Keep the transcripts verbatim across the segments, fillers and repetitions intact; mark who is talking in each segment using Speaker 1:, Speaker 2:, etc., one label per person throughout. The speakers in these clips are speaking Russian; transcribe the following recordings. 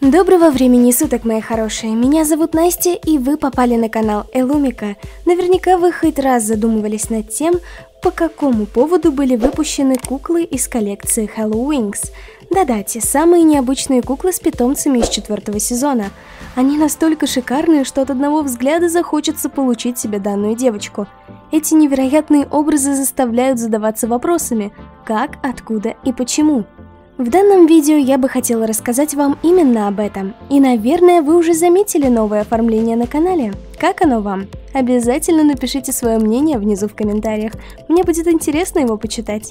Speaker 1: Доброго времени суток, мои хорошие, меня зовут Настя, и вы попали на канал Элумика. Наверняка вы хоть раз задумывались над тем, по какому поводу были выпущены куклы из коллекции Hello Wings. Да-да, те самые необычные куклы с питомцами из четвертого сезона. Они настолько шикарные, что от одного взгляда захочется получить себе данную девочку. Эти невероятные образы заставляют задаваться вопросами: как, откуда и почему. В данном видео я бы хотела рассказать вам именно об этом. И, наверное, вы уже заметили новое оформление на канале. Как оно вам? Обязательно напишите свое мнение внизу в комментариях. Мне будет интересно его почитать.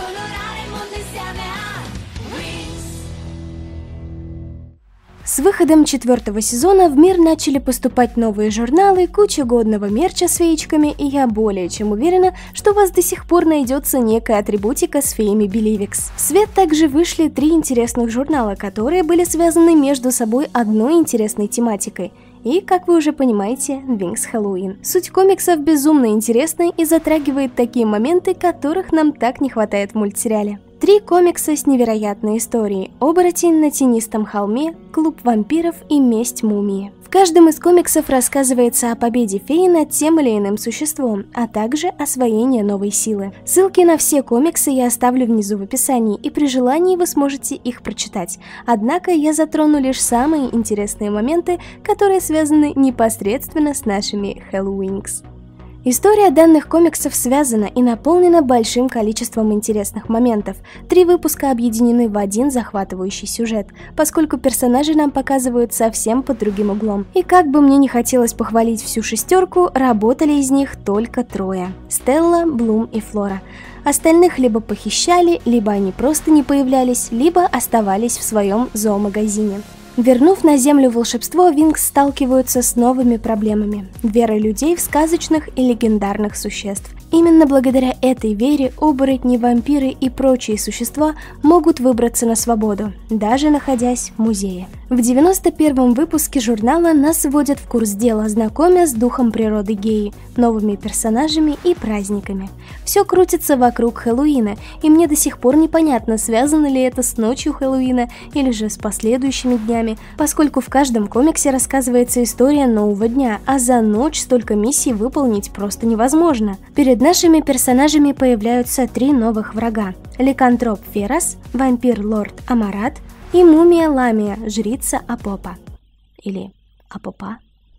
Speaker 1: С выходом четвертого сезона в мир начали поступать новые журналы, куча годного мерча с феечками, и я более чем уверена, что у вас до сих пор найдется некая атрибутика с феями Беливикс. В свет также вышли три интересных журнала, которые были связаны между собой одной интересной тематикой. И, как вы уже понимаете, Wings Halloween. Суть комиксов безумно интересная и затрагивает такие моменты, которых нам так не хватает в мультсериале. Три комикса с невероятной историей: «Оборотень на тенистом холме», «Клуб вампиров» и «Месть мумии». В каждом из комиксов рассказывается о победе феи над тем или иным существом, а также освоении новой силы. Ссылки на все комиксы я оставлю внизу в описании, и при желании вы сможете их прочитать. Однако я затрону лишь самые интересные моменты, которые связаны непосредственно с нашими Hello Wings. История данных комиксов связана и наполнена большим количеством интересных моментов. Три выпуска объединены в один захватывающий сюжет, поскольку персонажи нам показывают совсем под другим углом. И как бы мне не хотелось похвалить всю шестерку, работали из них только трое: Стелла, Блум и Флора. Остальных либо похищали, либо они просто не появлялись, либо оставались в своем зоомагазине. Вернув на Землю волшебство, Винкс сталкиваются с новыми проблемами – верой людей в сказочных и легендарных существ. Именно благодаря этой вере оборотни, вампиры и прочие существа могут выбраться на свободу, даже находясь в музее. В девяносто первом выпуске журнала нас вводят в курс дела, знакомя с духом природы Геи, новыми персонажами и праздниками. Все крутится вокруг Хэллоуина, и мне до сих пор непонятно, связано ли это с ночью Хэллоуина или же с последующими днями, поскольку в каждом комиксе рассказывается история нового дня, а за ночь столько миссий выполнить просто невозможно. Перед нашими персонажами появляются три новых врага: ликантроп Ферас, вампир-лорд Амарат и мумия Ламия, жрица Апопа. Или Апопа?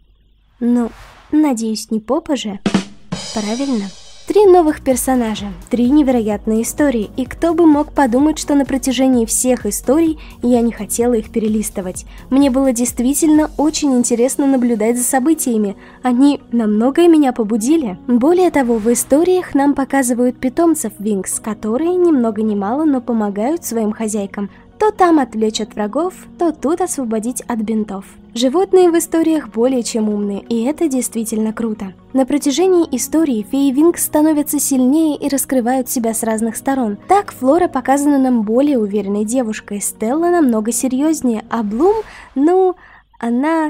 Speaker 1: Ну, надеюсь, не Попа же? Правильно. Три новых персонажа, три невероятные истории, и кто бы мог подумать, что на протяжении всех историй я не хотела их перелистывать. Мне было действительно очень интересно наблюдать за событиями, они на многое меня побудили. Более того, в историях нам показывают питомцев Винкс, которые ни много ни мало, но помогают своим хозяйкам. То там отвлечь от врагов, то тут освободить от бинтов. Животные в историях более чем умные, и это действительно круто. На протяжении истории феи Винкс становятся сильнее и раскрывают себя с разных сторон. Так Флора показана нам более уверенной девушкой, Стелла намного серьезнее, а Блум, ну, она,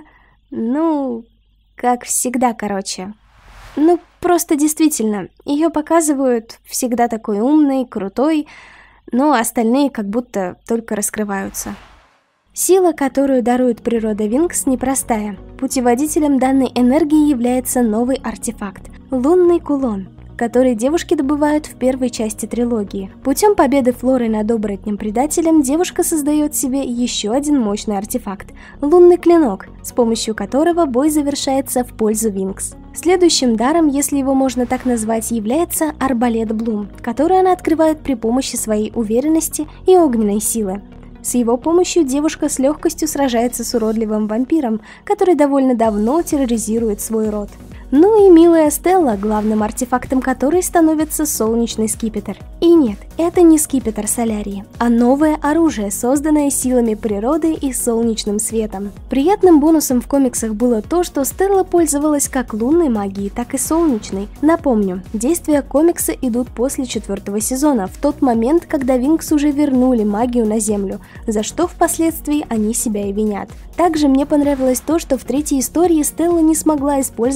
Speaker 1: ну, как всегда, короче. Ну, просто действительно, ее показывают всегда такой умной, крутой, но остальные как будто только раскрываются. Сила, которую дарует природа Винкс, непростая. Путеводителем данной энергии является новый артефакт – лунный кулон, который девушки добывают в первой части трилогии. Путем победы Флоры над оборотнем-предателем девушка создает себе еще один мощный артефакт – лунный клинок, с помощью которого бой завершается в пользу Винкс. Следующим даром, если его можно так назвать, является арбалет Блум, который она открывает при помощи своей уверенности и огненной силы. С его помощью девушка с легкостью сражается с уродливым вампиром, который довольно давно терроризирует свой род. Ну и милая Стелла, главным артефактом которой становится солнечный скипетр. И нет, это не скипетр Солярии, а новое оружие, созданное силами природы и солнечным светом. Приятным бонусом в комиксах было то, что Стелла пользовалась как лунной магией, так и солнечной. Напомню, действия комикса идут после четвертого сезона, в тот момент, когда Винкс уже вернули магию на Землю, за что впоследствии они себя и винят. Также мне понравилось то, что в третьей истории Стелла не смогла использовать свою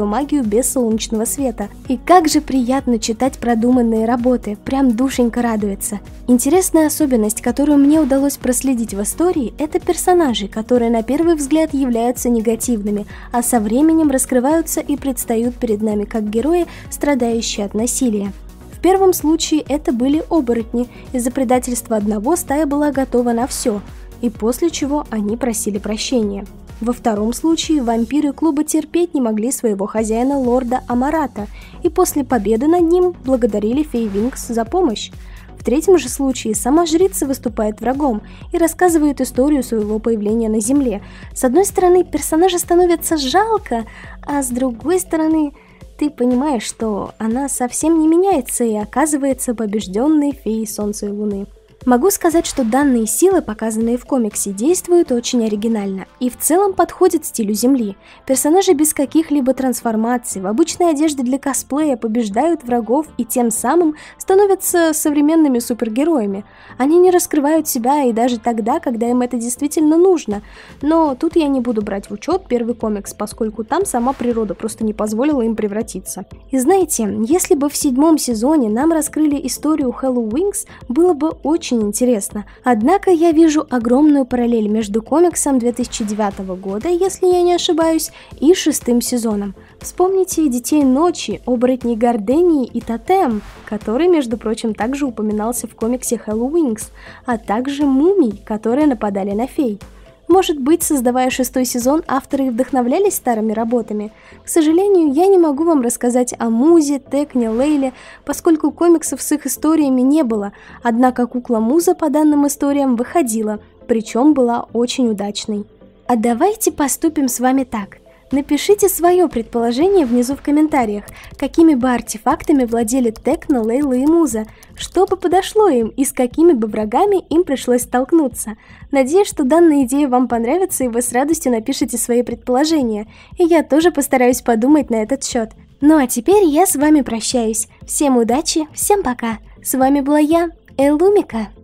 Speaker 1: магию без солнечного света. И как же приятно читать продуманные работы, прям душенька радуется. Интересная особенность, которую мне удалось проследить в истории, это персонажи, которые на первый взгляд являются негативными, а со временем раскрываются и предстают перед нами как герои, страдающие от насилия. В первом случае это были оборотни, из-за предательства одного стая была готова на все, и после чего они просили прощения. Во втором случае вампиры клуба терпеть не могли своего хозяина лорда Амарата, и после победы над ним благодарили фей Винкс за помощь. В третьем же случае сама жрица выступает врагом и рассказывает историю своего появления на Земле. С одной стороны, персонажа становится жалко, а с другой стороны, ты понимаешь, что она совсем не меняется и оказывается побежденной феей Солнца и Луны. Могу сказать, что данные силы, показанные в комиксе, действуют очень оригинально и в целом подходят стилю Земли. Персонажи без каких-либо трансформаций в обычной одежде для косплея побеждают врагов и тем самым становятся современными супергероями. Они не раскрывают себя и даже тогда, когда им это действительно нужно. Но тут я не буду брать в учет первый комикс, поскольку там сама природа просто не позволила им превратиться. И знаете, если бы в седьмом сезоне нам раскрыли историю Хэллоу Уинкс, было бы очень интересно. Однако я вижу огромную параллель между комиксом две тысячи девятого года, если я не ошибаюсь, и шестым сезоном. Вспомните «Детей ночи», «Оборотней Гордении» и «Тотем», который, между прочим, также упоминался в комиксе Хэллоу Уинкс, а также «Мумий», которые нападали на фей. Может быть, создавая шестой сезон, авторы и вдохновлялись старыми работами? К сожалению, я не могу вам рассказать о Музе, Текне, Лейле, поскольку комиксов с их историями не было, однако кукла-муза по данным историям выходила, причем была очень удачной. А давайте поступим с вами так. Напишите свое предположение внизу в комментариях, какими бы артефактами владели Текна, Лейла и Муза, что бы подошло им и с какими бы врагами им пришлось столкнуться. Надеюсь, что данная идея вам понравится и вы с радостью напишите свои предположения, и я тоже постараюсь подумать на этот счет. Ну а теперь я с вами прощаюсь. Всем удачи, всем пока. С вами была я, Эллумика.